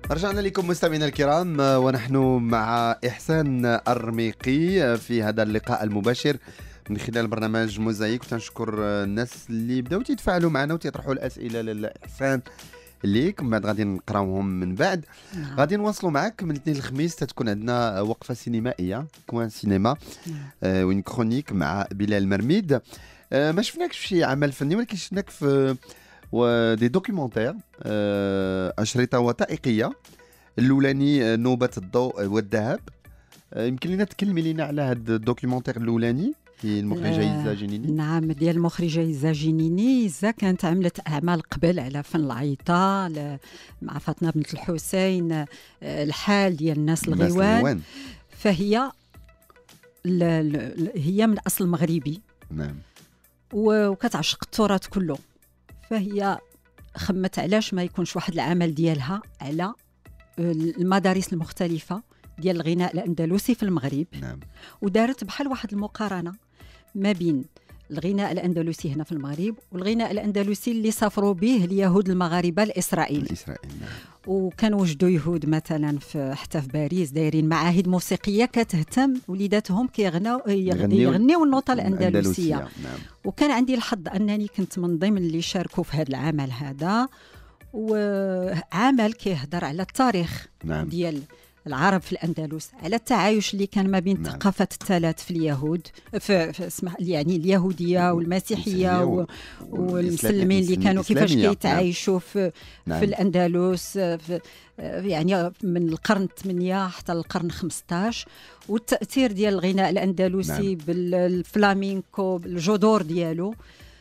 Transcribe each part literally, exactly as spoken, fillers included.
رجعنا لكم مستمعينا الكرام ونحن مع إحسان الرميقي في هذا اللقاء المباشر من خلال برنامج موزايك. وتنشكر الناس اللي بداو يتفاعلوا معنا وتيطرحوا الأسئلة لإحسان ليك، من بعد غادي نقراوهم من بعد. نعم. غادي نواصلوا معك من الاثنين الخميس، تتكون عندنا وقفة سينمائية كوان سينما آه وين كرونيك مع بلال المرميد. آه ما شفناكش في شي عمل فني، ولكن شفناك في ودي دوكيومونتير آه أشرطة وثائقية. الأولاني نوبة الضوء والذهب. آه يمكن لنا تكلمي لنا على هذا الدوكيومونتير الأولاني في المخرجة يزا جنيني؟ نعم، ديال المخرجة يزا جنيني. يزا كانت عملت أعمال قبل على فن العيطة مع فاطمة بنت الحسين، الحال ديال الناس الغيوان. فهي ل... ل... هي من أصل مغربي. نعم. وكتعشق التراث كله، فهي خمت علاش ما يكونش واحد العمل ديالها على المدارس المختلفة ديال الغناء الأندلسي في المغرب. نعم. ودارت بحال واحد المقارنة ما بين الغناء الأندلسي هنا في المغرب والغناء الأندلسي اللي سافروا به اليهود المغاربة لإسرائيل. الإسرائيل نعم. وكانوا وجدوا يهود مثلا في حتى في باريس دايرين معاهد موسيقية كتهتم وليداتهم كيغناو يغنيو النوطة الأندلسية. نعم. وكان عندي الحظ أنني كنت من ضمن اللي شاركوا في هذا العمل هذا، وعمل كيهضر على التاريخ. نعم. ديال العرب في الأندلس، على التعايش اللي كان ما بين الثقافات نعم. الثلاث في اليهود، في, في اسمح يعني اليهودية والمسيحية والمسلمين اللي كانوا كيفاش كيتعايشوا في, نعم. في الأندلس في يعني من القرن الثامن حتى القرن خمسطاش، والتأثير ديال الغناء الأندلسي نعم. بالفلامينكو بالجذور ديالو،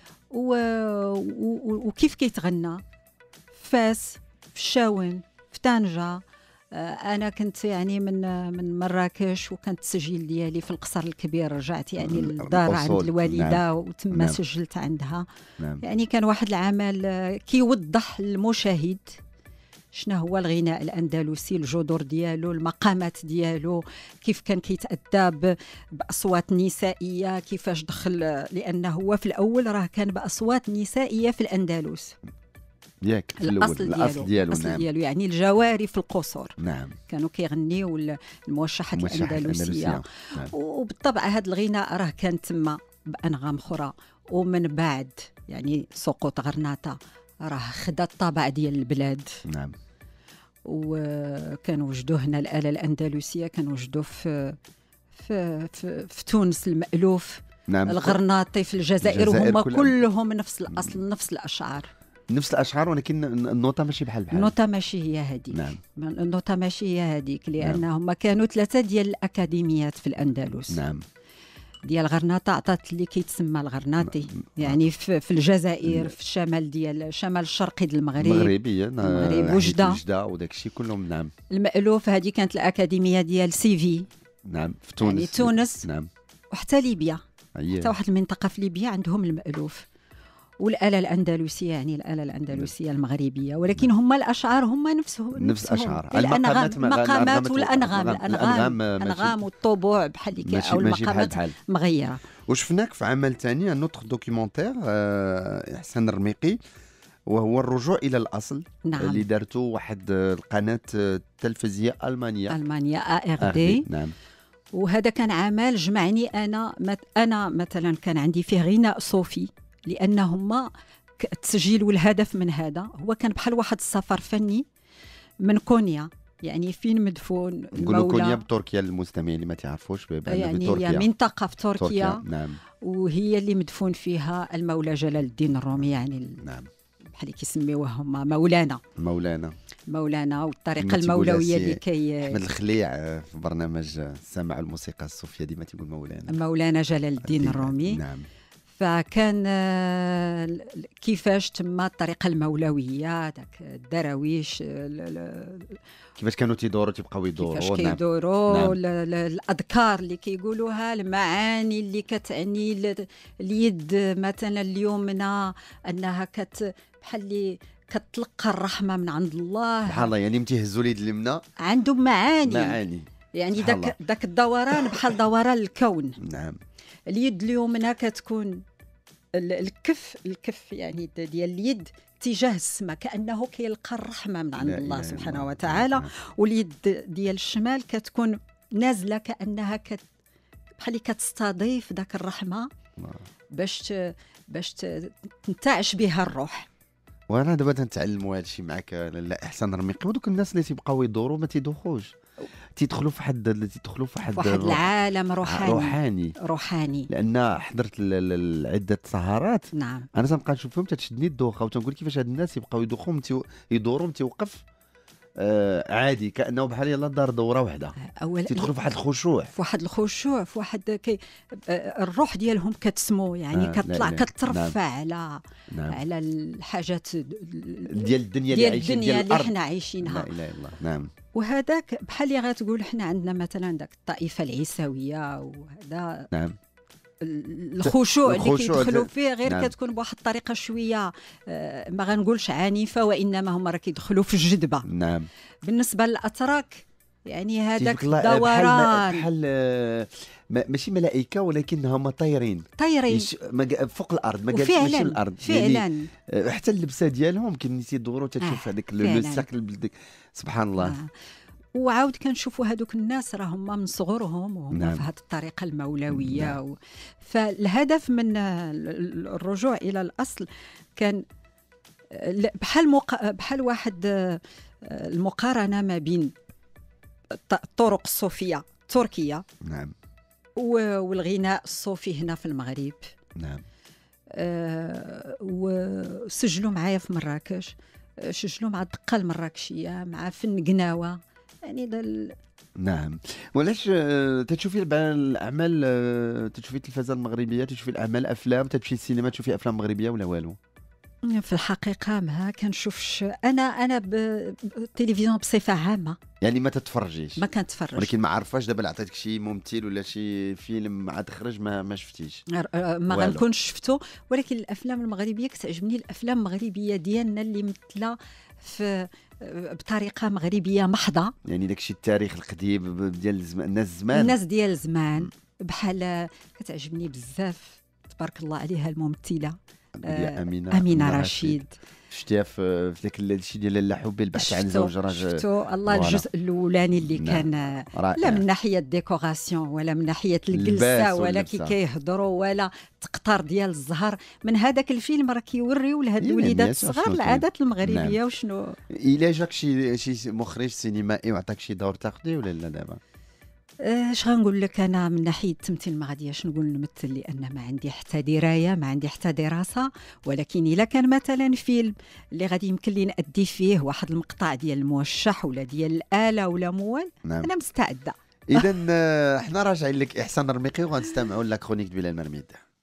وكيف كيتغنى فاس، في الشاون، في طنجة. أنا كنت يعني من من مراكش، وكانت التسجيل ديالي في القصر الكبير، رجعت يعني للدار عند الوالدة. نعم. وتم نعم. سجلت عندها. نعم. يعني كان واحد العمل كيوضح للمشاهد شنو هو الغناء الأندلسي، الجذور ديالو، المقامات ديالو، كيف كان كيتأدى بأصوات نسائية، كيفاش دخل، لأنه هو في الأول راه كان بأصوات نسائية في الأندلس ياك في الأصل ديالو, الأصل ديالو, الأصل نعم. ديالو يعني الجواري في القصور. نعم. كانوا كيغنيوا الموشحات الأندلسية. نعم. وبالطبع هذا الغناء راه كان تما بأنغام أخرى، ومن بعد يعني سقوط غرناطة راه خدا الطابع ديال البلاد. نعم. وكانوا وجدوا هنا الآلة الأندلسية، كانوا وجدوا في في في, في تونس المألوف. نعم. الغرناطي في الجزائر، وهم كلهم نفس الأصل، نفس الأشعار نفس الاشعار، ولكن النوطه ماشي بحال بحال. النوطه ماشي هي هذيك. نعم. النوطه ماشي هي هذيك، لانهم نعم. كانوا ثلاثه ديال الاكاديميات في الاندلس. نعم. ديال غرناطه عطات اللي كيتسمى الغرناطي، يعني في, في الجزائر، في الشمال ديال الشمال الشرقي ديال المغرب، المغربيه المغرب وجده وجده وداك الشيء كلهم. نعم. المألوف هذه كانت الاكاديميه ديال سيفي. نعم. في تونس. يعني تونس. نعم. وحتى ليبيا. أيه. حتى واحد المنطقه في ليبيا عندهم المألوف. والآلة الأندلسية يعني الآلة الأندلسية المغربية، ولكن هم الأشعار هم نفسهم نفس الأشعار، الأنغام، المقامات والأنغام، الأنغام الأنغام والطبوع بحال هكا، أو المقامات مغيرة. وشفناك في عمل ثاني، ان اوتر دوكيومونتير إحسان الرميقي، وهو الرجوع إلى الأصل. نعم. اللي دارته واحد القناة التلفزيونية ألمانية ألمانيا آ إر دي. نعم. وهذا كان عمل جمعني أنا أنا مثلا كان عندي فيه غناء صوفي، لأن هما التسجيل والهدف من هذا هو كان بحال واحد السفر فني من كونيا، يعني فين مدفون نقولوا كونيا بتركيا للمستمعين اللي ما تعرفوش، يعني هي منطقة في تركيا, تركيا. نعم. وهي اللي مدفون فيها المولى جلال الدين الرومي، يعني نعم. بحال كيسميوه هما مولانا مولانا مولانا والطريقة المولوية اللي كي أحمد الخليع في برنامج السمع الموسيقى الصوفية ديما تيقول مولانا مولانا جلال الدين الرومي. نعم. فكان كيفاش تما الطريقه المولويه، داك الدراويش كيفاش كانوا تيدوروا تيبقاو يدوروا، كيفاش كيدوروا. نعم. الاذكار اللي كيقولوها، المعاني اللي كتعني اليد مثلا اليمنى، انها كت بحال اللي كتلقى الرحمه من عند الله. سبحان الله، يعني متيهزوا اليد اليمنى عندهم معاني معاني يعني داك داك الدوران بحال دوران الكون. نعم. اليد اليمنى كتكون ال- الكف الكف يعني د- ديال اليد تجاه السماء، كانه كيلقى الرحمه من عند لا الله إله إلا سبحانه الله. وتعالى. نعم. واليد ديال الشمال كتكون نازله كانها كت بحال اللي كتستضيف ذاك الرحمه الله. باش ت- باش ت- تنتعش بها الروح. وانا دابا تنتعلموا هذا الشيء معك لا احسان رميقي. ودوك الناس اللي تيبقاو يدوروا ما تيدوخوش، تيدخلوا في حد تيدخلوا في حد واحد الروح- العالم روحاني روحاني. روحاني لان حضرت ل- ل- عده سهرات نعم. انا تنبقى نشوف فيهم تتشدني الدوخه، وتنقول كيفاش هاد الناس يبقاو يدوخوا متي يدوروا متيوقف آه عادي كانه بحال يلاه دار دوره واحده، اولا تيدخلوا في واحد الخشوع. في واحد الخشوع، في واحد كي آه، الروح ديالهم كتسمو يعني آه، لا كتطلع إله. كترفع على نعم. على الحاجات ال- ديال الدنيا اللي ديال عايشين الدنيا ديال اللي الارض. حنا لا عايشينها. اله الا الله. نعم. وهذاك بحال اللي غتقول حنا عندنا مثلا داك الطائفه العيساويه، وهذا نعم. الخشوع اللي الخشوع كيدخلوا ت- فيه غير نعم. كتكون بواحد الطريقه شويه آه، ما غنقولش عنيفه، وانما هما راه كيدخلوا في الجذبه. نعم. بالنسبه للاتراك يعني هذاك تيبارك الله، آه، الدوران بحال بحال آه، ما- ماشي ملائكه ولكن هما طايرين طايرين يش- ما قا- فوق الارض، ما قالش ماشي وفعلا الارض يعني فعلا آه، حتى اللبسه ديالهم كي ملي تيدوروا تتشوف آه، هذاك فعلاً. لو ساكل بدك سبحان الله. آه. وعاود كنشوفوا هذوك الناس راه هما من صغرهم وهم نعم. في هذه الطريقه المولويه. نعم. و... فالهدف من آه، ال- الرجوع الى الاصل كان آه، ل- بحال مق... بحال واحد آه، آه، المقارنه ما بين الط- الطرق الصوفيه التركيه نعم. و- والغناء الصوفي هنا في المغرب. نعم. آه، وسجلوا معايا في مراكش، آه، سجلوا مع الدقه المراكشيه مع فن قناوه يعني ده ال- نعم. وعلاش آه، تتشوفي الب- الاعمال آه، تتشوفي التلفزه المغربيه، تتشوفي الاعمال افلام، تتمشي السينما تشوفي افلام مغربيه ولا والو؟ في الحقيقه ما كنشوفش انا انا ب- بالتلفزيون بصفه عامه يعني ما تتفرجيش ما كنتفرج. ولكن ما عارفاش دابا عطيتك شي ممثل ولا شي فيلم عاد خرج ما ما شفتيش؟ آه، ما والو. غنكونش شفتو، ولكن الافلام المغربيه كتعجبني الافلام المغربيه ديالنا اللي مثله في آه، بطريقه مغربيه محضه. يعني داك الشيء التاريخ القديم ب- ديال الزم- الناس زمان. الناس ديال زمان بحال كتعجبني بزاف تبارك الله عليها الممثله يا امينه امينه رشيد. شفتيها في في ذاك الشيء ديال لا حب البحث عن شفتو- زوج رجل. شفتو الله فوالا. الجزء الاولاني اللي نعم. كان آه، رائع. لا من ناحيه الديكوراسيون ولا من ناحيه اللباس الجلسه ولا كي واللبسة. كيهضروا ولا تقطار ديال الزهر. من هذاك الفيلم راه كيوريو لهاد يعني الوليدات الناس الصغار شنو كاين. العادات المغربيه نعم. وشنو. الا جاك شي شي مخرج سينمائي وعطاك شي دور تاخذيه ولا لا دابا؟ اش غنقول لك انا من ناحيه التمثيل ما غاديش نقول نمثل لان ما عندي حتى درايه ما عندي حتى دراسه، ولكن الا كان مثلا فيلم اللي غادي يمكن لي نادي فيه واحد المقطع ديال الموشح ولا ديال الاله ولا موال نعم. انا مستعده. اذا حنا راجعين لك احسان رميقي وغنستمعوا لك كرونيك بلال مرميد.